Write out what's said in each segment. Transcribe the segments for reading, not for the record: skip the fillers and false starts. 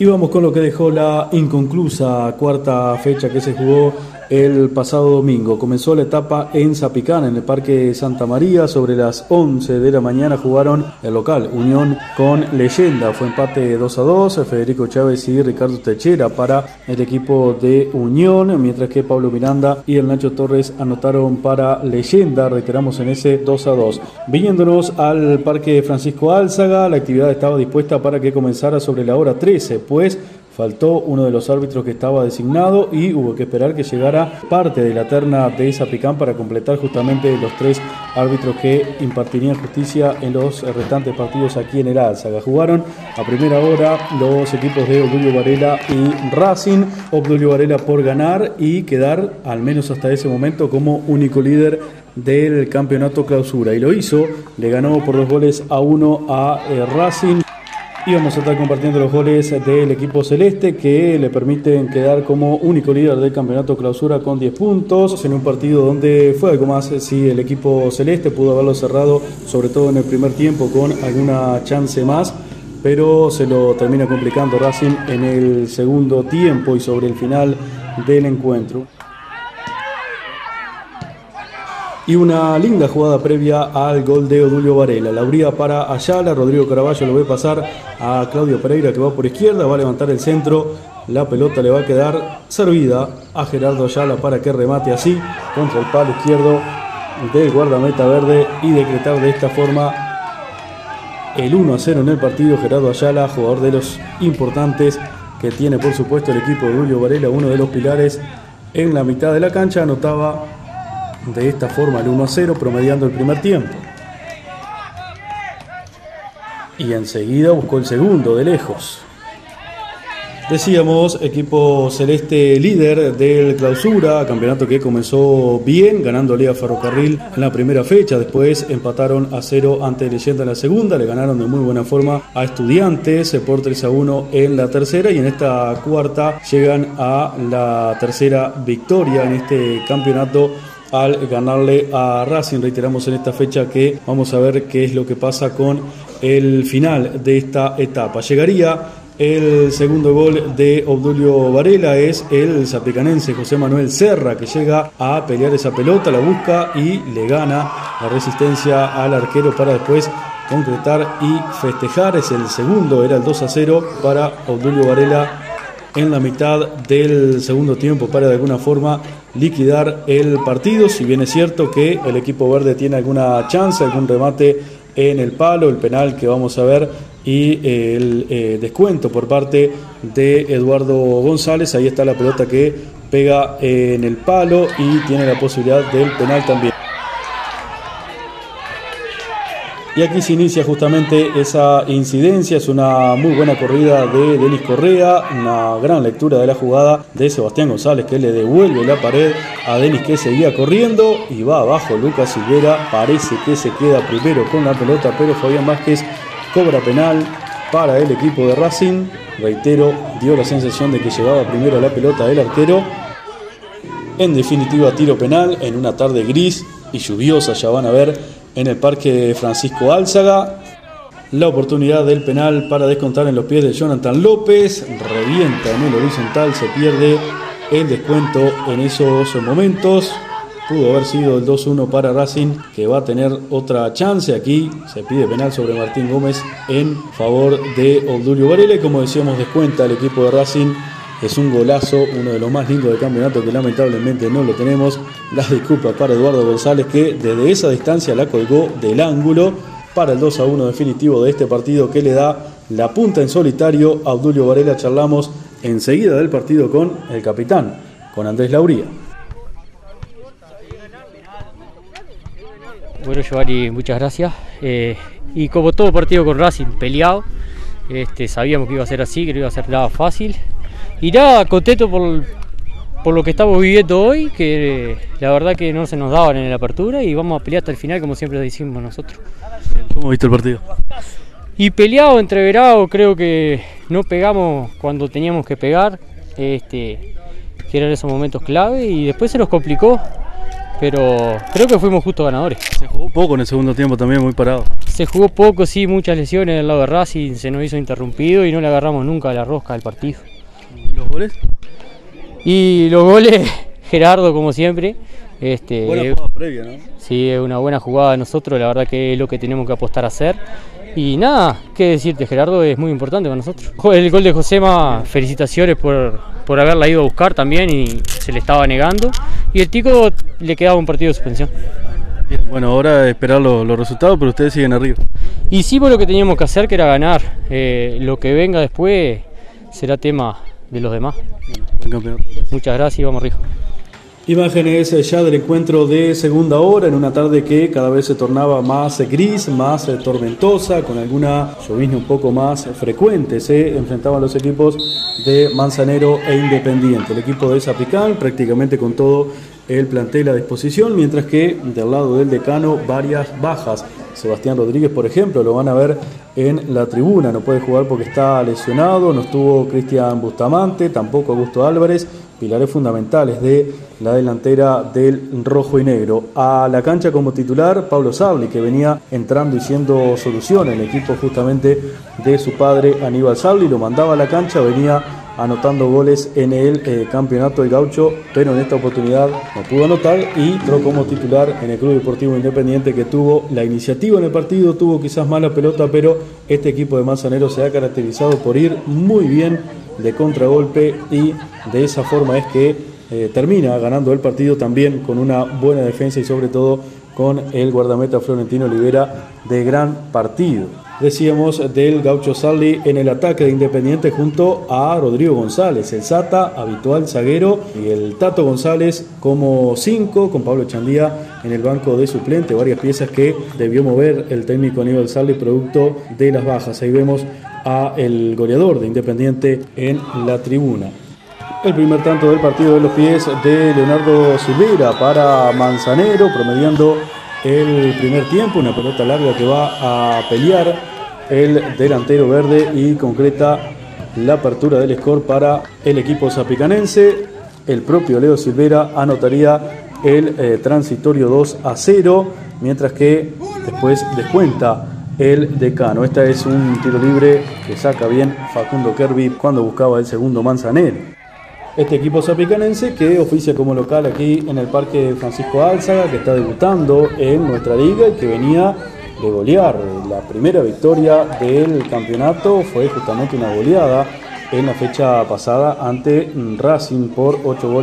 Y vamos con lo que dejó la inconclusa cuarta fecha que se jugó el pasado domingo. Comenzó la etapa en Zapicán, en el Parque Santa María. Sobre las 11 de la mañana jugaron el local Unión con Leyenda. Fue empate 2-2. Federico Chávez y Ricardo Techera para el equipo de Unión, mientras que Pablo Miranda y el Nacho Torres anotaron para Leyenda. Reiteramos en ese 2-2. Viniéndonos al Parque Francisco Álzaga, la actividad estaba dispuesta para que comenzara sobre la hora 13, pues faltó uno de los árbitros que estaba designado y hubo que esperar que llegara parte de la terna de Zapicán para completar justamente los 3 árbitros que impartirían justicia en los restantes partidos aquí en el Álzaga. Jugaron a primera hora los equipos de Obdulio Varela y Racing. Obdulio Varela por ganar y quedar, al menos hasta ese momento, como único líder del campeonato clausura. Y lo hizo, le ganó por 2-1 a Racing. Y vamos a estar compartiendo los goles del equipo celeste que le permiten quedar como único líder del campeonato clausura con 10 puntos en un partido donde fue algo más si el equipo celeste pudo haberlo cerrado, sobre todo en el primer tiempo, con alguna chance más, pero se lo termina complicando Racing en el segundo tiempo y sobre el final del encuentro. Y una linda jugada previa al gol de Obdulio Varela. La abría para Ayala, Rodrigo Caraballo lo ve pasar a Claudio Pereira, que va por izquierda, va a levantar el centro, la pelota le va a quedar servida a Gerardo Ayala para que remate así contra el palo izquierdo del guardameta verde y decretar de esta forma el 1-0 en el partido. Gerardo Ayala, jugador de los importantes que tiene por supuesto el equipo de Obdulio Varela, uno de los pilares en la mitad de la cancha, anotaba de esta forma el 1-0, promediando el primer tiempo. Y enseguida buscó el segundo de lejos. Decíamos, equipo celeste líder del clausura, campeonato que comenzó bien, ganándole a Ferrocarril en la primera fecha. Después empataron a 0 ante Leyenda en la segunda, le ganaron de muy buena forma a Estudiantes por 3-1 en la tercera, y en esta cuarta llegan a la tercera victoria en este campeonato al ganarle a Racing. Reiteramos en esta fecha que vamos a ver qué es lo que pasa con el final de esta etapa. Llegaría el segundo gol de Obdulio Varela, es el zapicanense José Manuel Serra, que llega a pelear esa pelota, la busca y le gana la resistencia al arquero para después concretar y festejar. Es el segundo, era el 2-0 para Obdulio Varela en la mitad del segundo tiempo para de alguna forma liquidar el partido. Si bien es cierto que el equipo verde tiene alguna chance, algún remate en el palo, el penal que vamos a ver y el descuento por parte de Eduardo González. Ahí está la pelota que pega en el palo y tiene la posibilidad del penal también. Y aquí se inicia justamente esa incidencia. Es una muy buena corrida de Denis Correa, una gran lectura de la jugada de Sebastián González, que le devuelve la pared a Denis, que seguía corriendo, y va abajo Lucas Silvera, parece que se queda primero con la pelota, pero Fabián Vázquez cobra penal para el equipo de Racing. Reitero, dio la sensación de que llevaba primero la pelota del arquero. En definitiva, tiro penal en una tarde gris y lluviosa, ya van a ver, en el Parque Francisco Álzaga. La oportunidad del penal para descontar en los pies de Jonathan López, revienta en el horizontal, se pierde el descuento en esos momentos. Pudo haber sido el 2-1 para Racing, que va a tener otra chance. Aquí se pide penal sobre Martín Gómez en favor de Obdulio Varela, y como decíamos, descuenta el equipo de Racing. Es un golazo, uno de los más lindos del campeonato, que lamentablemente no lo tenemos. Las disculpas para Eduardo González, que desde esa distancia la colgó del ángulo para el 2-1 definitivo de este partido, que le da la punta en solitario a Obdulio Varela. Charlamos enseguida del partido con el capitán, con Andrés Lauría. Bueno, Giovanni, muchas gracias. Y como todo partido con Racing, peleado. Sabíamos que iba a ser así, que no iba a ser nada fácil. Y nada, contento por lo que estamos viviendo hoy, que la verdad que no se nos daban en la apertura, y vamos a pelear hasta el final, como siempre decimos nosotros. ¿Cómo viste el partido? Y peleado, entreverado, creo que no pegamos cuando teníamos que pegar, que eran esos momentos clave, y después se nos complicó, pero creo que fuimos justos ganadores. Se jugó poco en el segundo tiempo también, muy parado. Se jugó poco, sí, muchas lesiones del lado de Racing, se nos hizo interrumpido y no le agarramos nunca a la rosca del partido. ¿Los goles? Y los goles, Gerardo como siempre. Buena jugada previa, ¿no? Sí, es una buena jugada de nosotros, la verdad que es lo que tenemos que apostar a hacer. Y nada, qué decirte, Gerardo es muy importante para nosotros. El gol de Josema, felicitaciones por haberla ido a buscar también y se le estaba negando. Y el Tico le quedaba un partido de suspensión. Bien, bueno, ahora esperar los resultados, pero ustedes siguen arriba. Hicimos lo que teníamos que hacer, que era ganar. Lo que venga después será tema de los demás. Buen campeonato. Muchas gracias y vamos arriba. Imágenes ya del encuentro de segunda hora en una tarde que cada vez se tornaba más gris, más tormentosa, con alguna llovizna un poco más frecuente. Se enfrentaban los equipos de Manzanero e Independiente. El equipo de Zapicán prácticamente con todo el plantel a disposición, mientras que del lado del Decano varias bajas. Sebastián Rodríguez, por ejemplo, lo van a ver en la tribuna, no puede jugar porque está lesionado, no estuvo Cristian Bustamante, tampoco Augusto Álvarez, pilares fundamentales de la delantera del rojo y negro. A la cancha como titular Pablo Sabli, que venía entrando y siendo solución en el equipo justamente de su padre Aníbal Sabli, lo mandaba a la cancha, venía anotando goles en el campeonato del Gaucho, pero en esta oportunidad no pudo anotar y entró como titular en el Club Deportivo Independiente, que tuvo la iniciativa en el partido, tuvo quizás mala pelota, pero este equipo de Manzanero se ha caracterizado por ir muy bien de contragolpe y de esa forma es que termina ganando el partido también con una buena defensa y sobre todo con el guardameta Florentino Olivera de gran partido. Decíamos del Gaucho Sarli en el ataque de Independiente junto a Rodrigo González, el Sata, habitual zaguero, y el Tato González como 5, con Pablo Chandía en el banco de suplente, varias piezas que debió mover el técnico Aníbal Sarli producto de las bajas. Ahí vemos a el goleador de Independiente en la tribuna. El primer tanto del partido de los pies de Leonardo Silveira para Manzanero, promediando el primer tiempo, una pelota larga que va a pelear el delantero verde y concreta la apertura del score para el equipo zapicanense. El propio Leo Silveira anotaría el transitorio 2-0, mientras que después descuenta el Decano. Esta es un tiro libre que saca bien Facundo Kerby cuando buscaba el segundo Manzanero. Este equipo zapicanense que oficia como local aquí en el Parque Francisco Álzaga, que está debutando en nuestra liga y que venía de golear. La primera victoria del campeonato fue justamente una goleada en la fecha pasada ante Racing por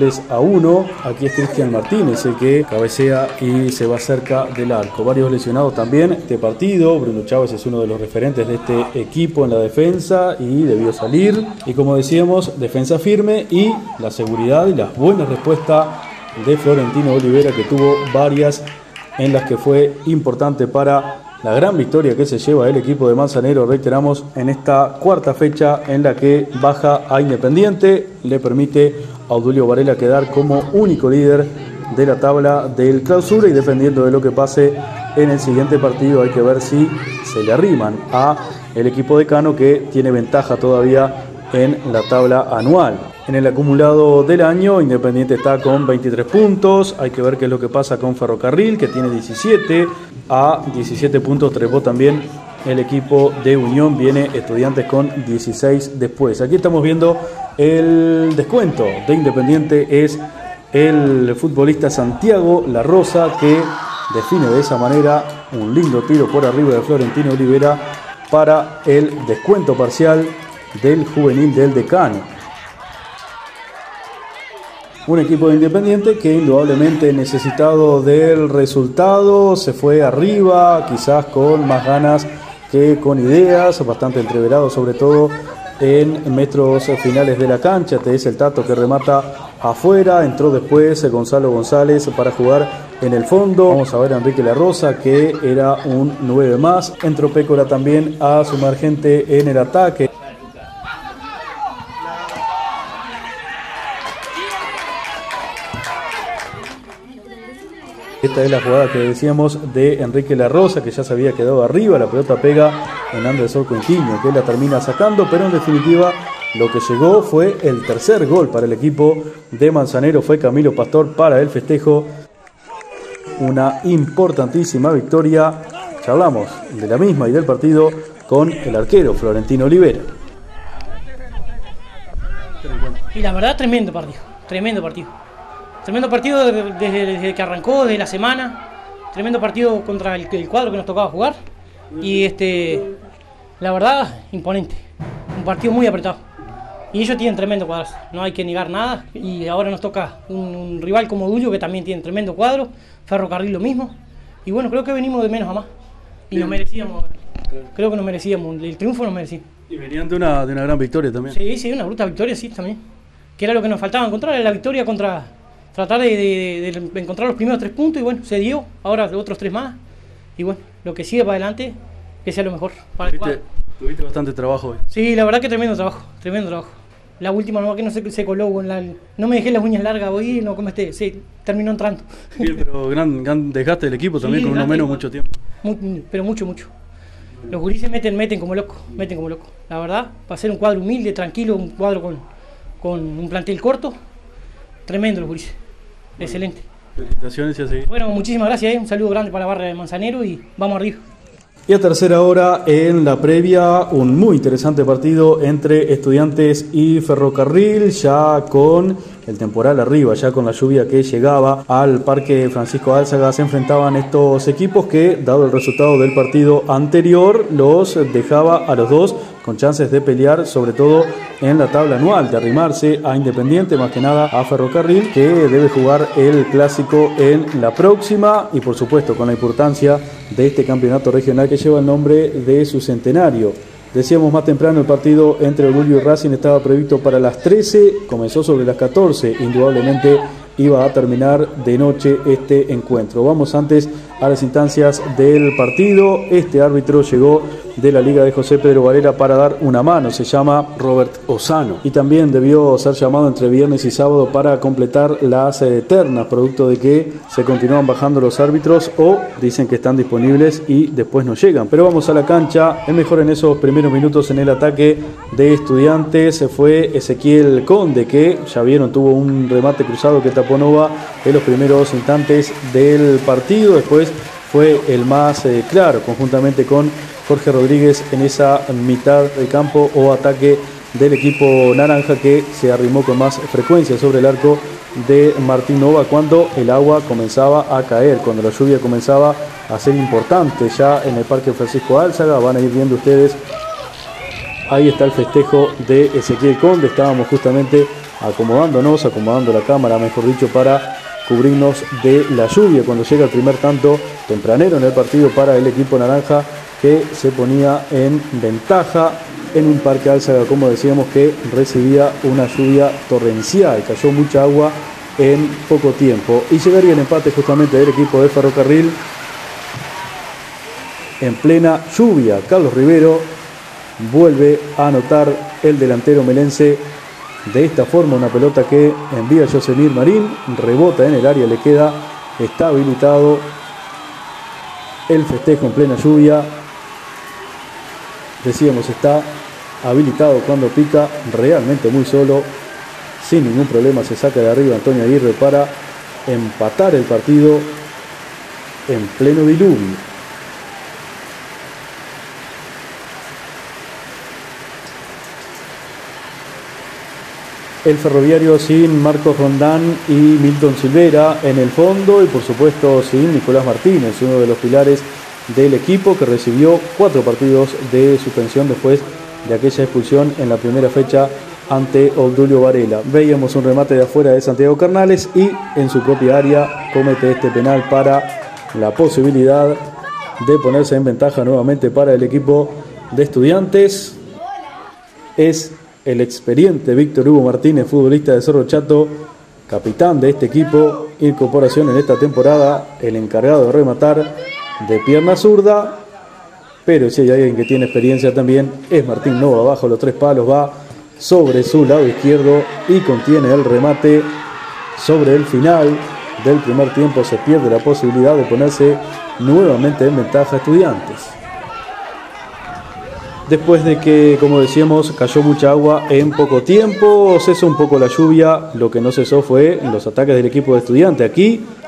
8-1. Aquí es Cristian Martínez el que cabecea y se va cerca del arco. Varios lesionados también este partido. Bruno Chávez es uno de los referentes de este equipo en la defensa y debió salir. Y como decíamos, defensa firme y la seguridad y la buena respuesta de Florentino Olivera, que tuvo varias en las que fue importante para la gran victoria que se lleva el equipo de Manzanero, reiteramos, en esta cuarta fecha en la que baja a Independiente, le permite a Audulio Varela quedar como único líder de la tabla del clausura y dependiendo de lo que pase en el siguiente partido hay que ver si se le arriman a el equipo decano, que tiene ventaja todavía en la tabla anual. En el acumulado del año, Independiente está con 23 puntos. Hay que ver qué es lo que pasa con Ferrocarril, que tiene 17. A 17 puntos trepó también el equipo de Unión. Viene Estudiantes con 16 después. Aquí estamos viendo el descuento de Independiente. Es el futbolista Santiago La Rosa, que define de esa manera un lindo tiro por arriba de Florentino Olivera para el descuento parcial del juvenil del Decano. Un equipo de Independiente que indudablemente necesitado del resultado, se fue arriba, quizás con más ganas que con ideas, bastante entreverado sobre todo en metros finales de la cancha. Este es el Tato que remata afuera, entró después Gonzalo González para jugar en el fondo. Vamos a ver a Enrique La Rosa, que era un 9 más. Entró Pécora también a sumar gente en el ataque. Esta es la jugada que decíamos de Enrique La Rosa, que ya se había quedado arriba. La pelota pega en Anderson Coutinho, que la termina sacando, pero en definitiva lo que llegó fue el tercer gol para el equipo de Manzanero. Fue Camilo Pastor para el festejo. una importantísima victoria. Charlamos de la misma y del partido con el arquero Florentino Olivera. Y la verdad, tremendo partido, tremendo partido. Tremendo partido desde que arrancó, desde la semana. Tremendo partido contra el cuadro que nos tocaba jugar. Y la verdad, imponente. Un partido muy apretado. Y ellos tienen tremendo cuadro, no hay que negar nada. Y ahora nos toca un rival como Dulio, que también tiene tremendo cuadro. Ferrocarril lo mismo. Y bueno, creo que venimos de menos a más. Y nos merecíamos, creo que nos merecíamos, el triunfo nos merecíamos. Y venían de una gran victoria también. Sí, una bruta victoria, sí, también. Que era lo que nos faltaba encontrar, era la victoria contra... Tratar de encontrar los primeros 3 puntos y bueno, se dio. Ahora otros 3 más. Y bueno, lo que sigue para adelante, que sea lo mejor para el cuadro. Tuviste bastante trabajo hoy. Sí, la verdad que tremendo trabajo, tremendo trabajo. La última no, que no sé qué se coló con la... No me dejé las uñas largas hoy, no como sí, terminó entrando. Bien, pero gran desgaste del equipo también, sí, con uno menos mucho tiempo. Pero mucho. Los gurises meten como locos, La verdad, para ser un cuadro humilde, tranquilo, un cuadro con un plantel corto, tremendo los gurises, excelente. Felicitaciones y así. Bueno, muchísimas gracias, un saludo grande para la barra de Manzanero y vamos arriba. Y a tercera hora, en la previa, un muy interesante partido entre Estudiantes y Ferrocarril, ya con el temporal arriba, ya con la lluvia que llegaba al Parque Francisco Álzaga. Se enfrentaban estos equipos que, dado el resultado del partido anterior, los dejaba a los dos con chances de pelear, sobre todo en la tabla anual, de arrimarse a Independiente, más que nada a Ferrocarril, que debe jugar el clásico en la próxima, y por supuesto con la importancia de este campeonato regional que lleva el nombre de su centenario. Decíamos más temprano, el partido entre Orgullo y Racing estaba previsto para las 13, comenzó sobre las 14, indudablemente iba a terminar de noche este encuentro. Vamos antes a las instancias del partido. Este árbitro llegó de la Liga de José Pedro Varela para dar una mano, se llama Robert Osano, y también debió ser llamado entre viernes y sábado para completar las ternas, producto de que se continúan bajando los árbitros o dicen que están disponibles y después no llegan. Pero vamos a la cancha. El mejor en esos primeros minutos en el ataque de Estudiantes fue Ezequiel Conde, que ya vieron, tuvo un remate cruzado que tapó Nova en los primeros instantes del partido. Después fue el más claro, conjuntamente con Jorge Rodríguez en esa mitad del campo o ataque del equipo naranja, que se arrimó con más frecuencia sobre el arco de Martín Nova cuando el agua comenzaba a caer, cuando la lluvia comenzaba a ser importante ya en el Parque Francisco Álzaga. Van a ir viendo ustedes, ahí está el festejo de Ezequiel Conde. Estábamos justamente acomodando la cámara, mejor dicho, para cubrirnos de la lluvia cuando llega el primer tanto tempranero en el partido para el equipo naranja, que se ponía en ventaja en un Parque Álzaga, como decíamos, que recibía una lluvia torrencial. Cayó mucha agua en poco tiempo y llegaría el empate justamente del equipo de Ferrocarril en plena lluvia. Carlos Rivero vuelve a anotar el delantero melense. De esta forma, una pelota que envía Yosemir Marín, rebota en el área, le queda, está habilitado el festejo en plena lluvia. Decíamos, está habilitado cuando pica, realmente muy solo, sin ningún problema se saca de arriba Antonio Aguirre para empatar el partido en pleno diluvio. El Ferroviario sin Marcos Rondán y Milton Silvera en el fondo, y por supuesto sin Nicolás Martínez, uno de los pilares del equipo, que recibió 4 partidos de suspensión después de aquella expulsión en la primera fecha ante Obdulio Varela. Veíamos un remate de afuera de Santiago Carnales y en su propia área comete este penal para la posibilidad de ponerse en ventaja nuevamente para el equipo de Estudiantes. Es el experiente Víctor Hugo Martínez, futbolista de Cerro Chato, capitán de este equipo, incorporación en esta temporada, el encargado de rematar de pierna zurda, pero si hay alguien que tiene experiencia también es Martín Nova. Bajo los 3 palos, va sobre su lado izquierdo y contiene el remate. Sobre el final del primer tiempo se pierde la posibilidad de ponerse nuevamente en ventaja Estudiantes. Después de que, como decíamos, cayó mucha agua en poco tiempo, cesó un poco la lluvia. Lo que no cesó fue los ataques del equipo de Estudiantes. Aquí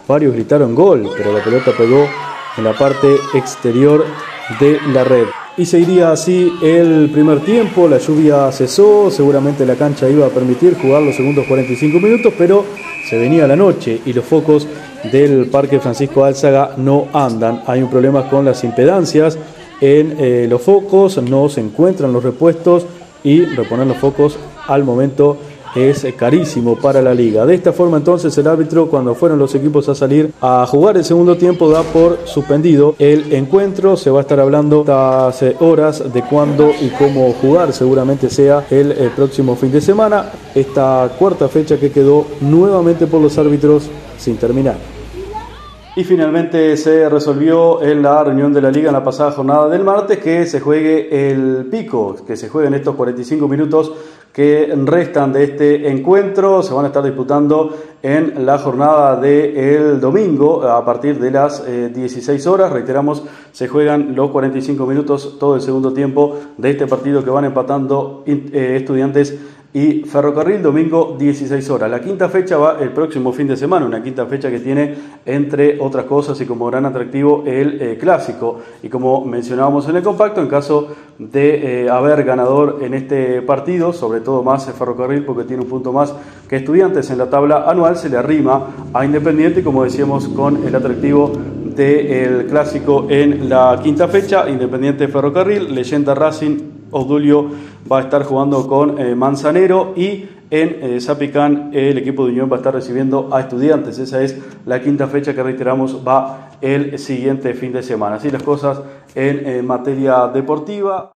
varios gritaron gol, pero la pelota pegó en la parte exterior de la red. Y seguiría así el primer tiempo, la lluvia cesó, seguramente la cancha iba a permitir jugar los segundos 45 minutos, pero se venía la noche y los focos del Parque Francisco Álzaga no andan. Hay un problema con las impedancias en los focos, no se encuentran los repuestos y reponer los focos al momento es carísimo para la liga. De esta forma entonces el árbitro, cuando fueron los equipos a salir a jugar el segundo tiempo, da por suspendido el encuentro. Se va a estar hablando estas horas de cuándo y cómo jugar, seguramente sea el próximo fin de semana, esta cuarta fecha que quedó nuevamente por los árbitros sin terminar. Y finalmente se resolvió en la reunión de la Liga en la pasada jornada del martes que se juegue el pico, que se jueguen estos 45 minutos que restan de este encuentro. Se van a estar disputando en la jornada del domingo a partir de las 16 horas. Reiteramos, se juegan los 45 minutos, todo el segundo tiempo de este partido que van empatando Estudiantes y Ferrocarril, domingo 16 horas. La quinta fecha va el próximo fin de semana, una quinta fecha que tiene, entre otras cosas y como gran atractivo, el clásico. Y como mencionábamos en el compacto, en caso de haber ganador en este partido, sobre todo más Ferrocarril porque tiene un punto más que Estudiantes en la tabla anual, se le arrima a Independiente, como decíamos, con el atractivo del clásico en la quinta fecha. Independiente Ferrocarril, Leyenda Racing, Obdulio va a estar jugando con Manzanero y en Zapicán el equipo de Unión va a estar recibiendo a Estudiantes. Esa es la quinta fecha que reiteramos va el siguiente fin de semana. Así las cosas en materia deportiva.